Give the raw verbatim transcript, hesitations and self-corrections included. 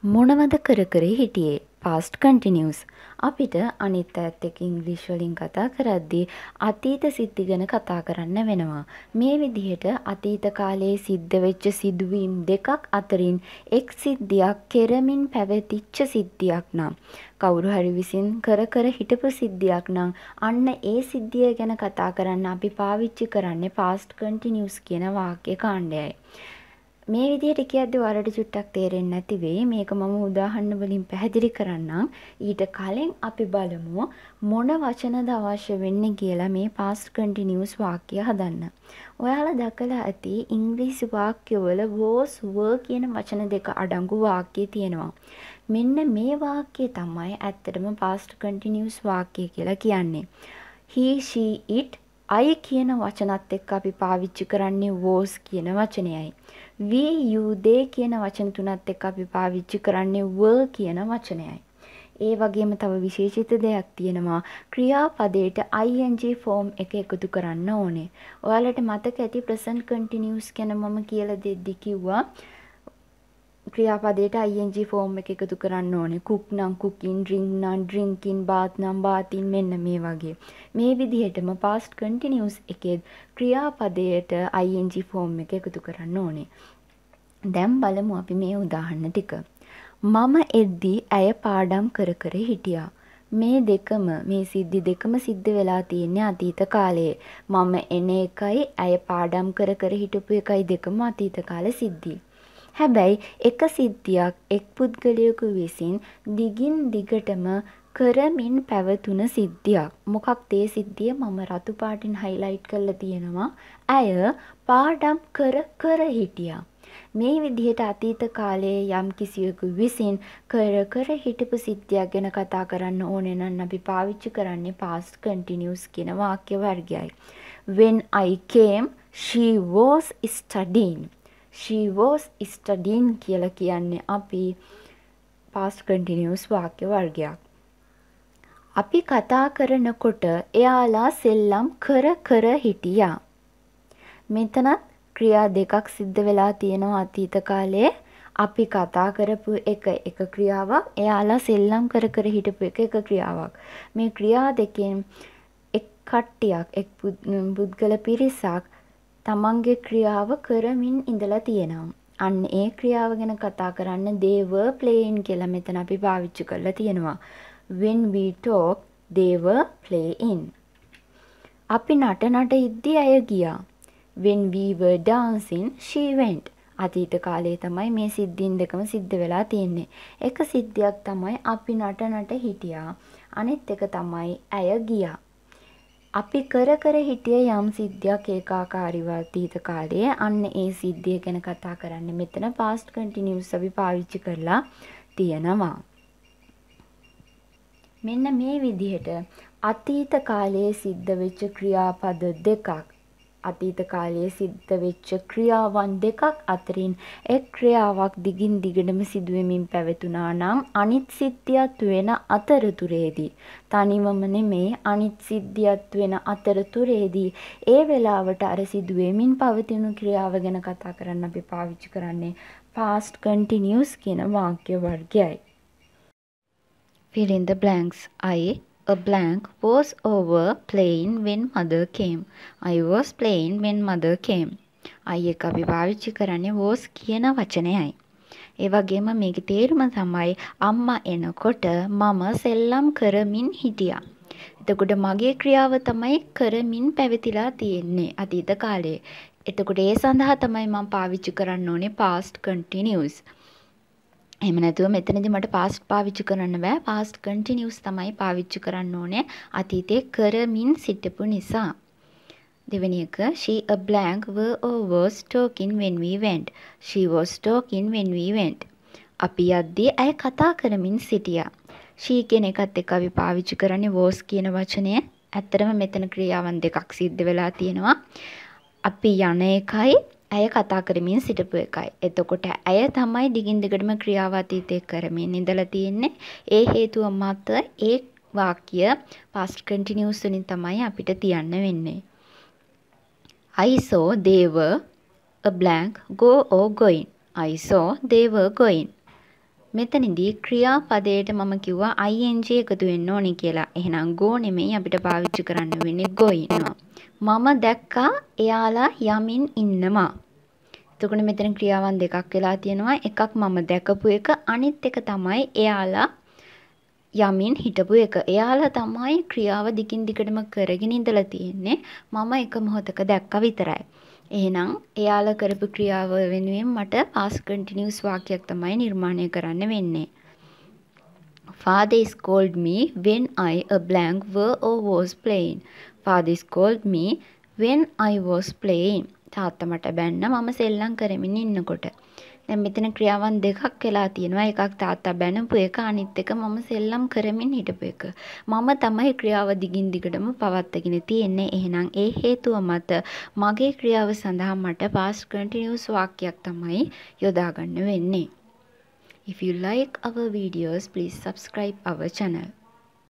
මොනවද කර කර හිටියේ past continuous. අපිට අනිත් අයත් එක්ක ඉංග්‍රීසි වලින් කතා කරද්දී අතීත සිද්ධි ගැන කතා කරන්න වෙනවා. මේ විදිහට අතීත කාලයේ සිද්ධ වෙච්ච සිදුවීම් දෙකක් අතරින් එක් සිද්ධියක් කෙරමින් පැවතිච්ච සිද්ධියක් නම් කවුරු හරි විසින් කර කර හිටපු සිද්ධියක් නම් අන්න ඒ සිද්ධිය ගැන කතා කරන්න අපි පාවිච්චි කරන්නේ past continuous කියන වාක්‍ය කාණ්ඩයයි. මේ විදිහට කියද්දී ඔයාලට චුට්ටක් තේරෙන්නේ නැති වෙයි. මේක මම උදාහරණ වලින් පැහැදිලි කරන්නම්. ඊට කලින් අපි බලමු මොන වචනද අවශ්‍ය වෙන්නේ කියලා මේ past continuous වාක්‍ය හදන්න. ඔයාලා දැකලා ඇති ඉංග්‍රීසි වාක්‍යවල was were කියන වචන දෙක අඩංගු වාක්‍ය තියෙනවා. මෙන්න මේ වාක්‍යය තමයි ඇත්තටම past continuous වාක්‍ය කියලා කියන්නේ. he, she, it, I කියන වචනත් එක්ක අපි පාවිච්චි කරන්නේ was කියන වචනයයි. we, you, they කියන වචන තුනත් එක්ක අපි පාවිච්චි කරන්නේ were කියන වචනයයි. ඒ වගේම තව විශේෂිත දෙයක් තියෙනවා. ක්‍රියාපදයට ing ෆෝම් එක එකතු කරන්න ඕනේ. ඔයාලට මතක ඇති present continuous ගැන මම කියලා දෙද්දි කිව්වා ක්‍රියාපදයට ing ෆෝම් එක එකතු කරන්න ඕනේ. cook නම් cooking, drink නම් drinking, bath නම් bathing මෙන්න මේ වගේ. මේ විදිහටම past continuous එකේ ක්‍රියාපදයට ing ෆෝම් එක එකතු කරන්න ඕනේ. දැන් බලමු අපි මේ උදාහරණ ටික. මම එද්දී ඇය පාඩම් කර කර හිටියා. මේ දෙකම මේ සිද්ධි දෙකම සිද්ධ වෙලා තියෙන්නේ අතීත කාලයේ. මම එන එකයි ඇය පාඩම් කර කර හිටපු එකයි දෙකම අතීත කාල සිද්ධි. හැබැයි එක සිද්ධියක් එක් පුද්ගලයෙකු විසින් දිගින් දිගටම කරමින් පැවතුන සිද්ධියක්. මොකක්ද ඒ සිද්ධිය? මම රතු පාටින් highlight කරලා තියෙනවා. ඇය පාඩම් කර කර හිටියා. මේ විදිහට අතීත කාලයේ යම් කිසියෙකු විසින් කර කර හිටපු සිද්ධියක් ගැන කතා කරන්න ඕනේ නම් අපි පාවිච්චි කරන්නේ past continuous කියන වාක්‍ය වර්ගයයි. When I came, she was studying. She was studying කියලා කියන්නේ අපි past continuous වාක්‍ය වර්ගයක්. අපි කතා කරනකොට එයාලා සෙල්ලම් කර කර හිටියා. මෙතනත් ක්‍රියා දෙකක් සිද්ධ වෙලා තියෙනවා අතීත කාලයේ. අපි කතා කරපු එක එක ක්‍රියාවක්, එයාලා සෙල්ලම් කර කර හිටපු එක එක ක්‍රියාවක්. මේ ක්‍රියා දෙකෙන් එක් කට්ටියක්, එක් පුද්ගල පිරිසක් තමන්ගේ ක්‍රියාව කරමින් ඉඳලා තියෙනවා. අන්න ඒ ක්‍රියාව ගැන කතා කරන්න they were playing කියලා මෙතන අපි පාවිච්චි කරලා තියෙනවා. When we talk, they were playing. අපි නට නට ඉද්දී අය ගියා. When we were dancing, she went. අතීත කාලයේ තමයි මේ සිද්ධීන් දෙකම සිද්ධ වෙලා තියෙන්නේ. එක සිද්ධියක් තමයි අපි නට නට හිටියා. අනිත් එක තමයි ඇය ගියා. අපි කර කර හිටිය යම් සිද්ධියක් ඒකාකාරීව අතීත කාලයේ. අන්න ඒ සිද්ධිය ගැන කතා කරන්නේ මෙතන past continuous අපි පාවිච්චි කරලා තියෙනවා. මෙන්න මේ විදිහට අතීත කාලයේ සිද්ධ වෙච්ච ක්‍රියාපද දෙකක්, අතීත කාලයේ සිද්ධ වෙච්ච ක්‍රියාවන් දෙකක් අතරින් එක් ක්‍රියාවක් දිගින් දිගටම සිදුවෙමින් පැවතුනා නම් අනිත් සිද්ධියත් වෙන අතරතුරේදී, තනිවම නෙමේ අනිත් සිද්ධියත් වෙන අතරතුරේදී ඒ වෙලාවට අර සිදුවෙමින් පවතින ක්‍රියාව ගැන කතා කරන්න අපි පාවිච්චි කරන්නේ past continuous කියන වාක්‍ය වර්ගයයි. Fill in the blanks. I, a blank, was over playing when mother came. I was playing when mother came. I එක අපි පාවිච්චි කරන්නේ was කියන වචනයයි. ඒ වගේම මේකේ තේරුම තමයි අම්මා එනකොට මම සෙල්ලම් කරමින් හිටියා. එතකොට මගේ ක්‍රියාව තමයි කරමින් පැවතිලා තියෙන්නේ අතීත කාලයේ. එතකොට ඒ සඳහා තමයි මම පාවිච්චි කරන්න ඕනේ past continuous. එහෙම නැතුව මෙතනදී මට past පාවිච්චි කරන්න බෑ. past continuous තමයි පාවිච්චි කරන්න ඕනේ අතීතේ කරමින් සිටපු නිසා. දෙවෙනි එක she a blank were or was talking when we went. She was talking when we went. අපි යද්දී ඇය කතා කරමින් සිටියා. she කියන එකත් එක්ක අපි පාවිච්චි කරන්නේ was කියන වචනය. ඇත්තටම මෙතන ක්‍රියාවන් දෙකක් සිද්ධ වෙලා තියෙනවා. අපි යන එකයි ඇය කතා කරමින් සිටපු එකයි. එතකොට ඇය තමයි දිගින් දිගටම ක්‍රියාව අතීතයේ කරමින් ඉඳලා තියෙන්නේ. ඒ හේතුව මත ඒ වාක්‍ය past continuous වලින් තමයි අපිට තියන්න වෙන්නේ. I saw they were a blank go or going. I saw they were going. මෙතනදී ක්‍රියාපදයට මම කිව්වා ing එකතු වෙන්න ඕනි කියලා. එහෙනම් go නෙමෙයි අපිට පාවිච්චි කරන්න වෙන්නේ going. මම දැක්කා එයාලා යමින් ඉන්නවා. එතකොට මෙතන ක්‍රියාවන් දෙකක් වෙලා තියෙනවා. එකක් මම දැකපු එක, අනිත් එක තමයි එයාලා යමින් හිටපු එක. එයාලා තමයි ක්‍රියාව දිගින් දිගටම කරගෙන ඉඳලා තියෙන්නේ. මම එක මොහොතක දැක්කා විතරයි. එහෙනම් එයාලා කරපු ක්‍රියාව වෙනුවෙන් මට past continuous වාක්‍යයක් තමයි නිර්මාණය කරන්න වෙන්නේ. Father scolded me when I a blank were or was playing. Father scolded me when I was playing. තාත්තා මට බැන්න මම සෙල්ලම් කරමින් ඉන්නකොට. දැන් මෙතන ක්‍රියාවන් දෙකක් වෙලා තියෙනවා. එකක් තාත්තා බැනපු එක, අනිත් එක මම සෙල්ලම් කරමින් හිටපු එක. මම තමයි ක්‍රියාව දිගින් දිගටම පවත්වාගෙන තියෙන්නේ. එහෙනම් ඒ හේතුව මත මගේ ක්‍රියාව සඳහා මට past continuous වාක්‍යයක් තමයි යොදා ගන්න වෙන්නේ. If you like our videos, please subscribe our channel.